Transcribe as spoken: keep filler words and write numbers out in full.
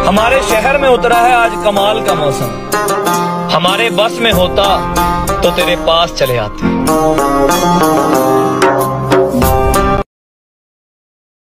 हमारे शहर में उतरा है आज कमाल का मौसम, हमारे बस में होता तो तेरे पास चले आते।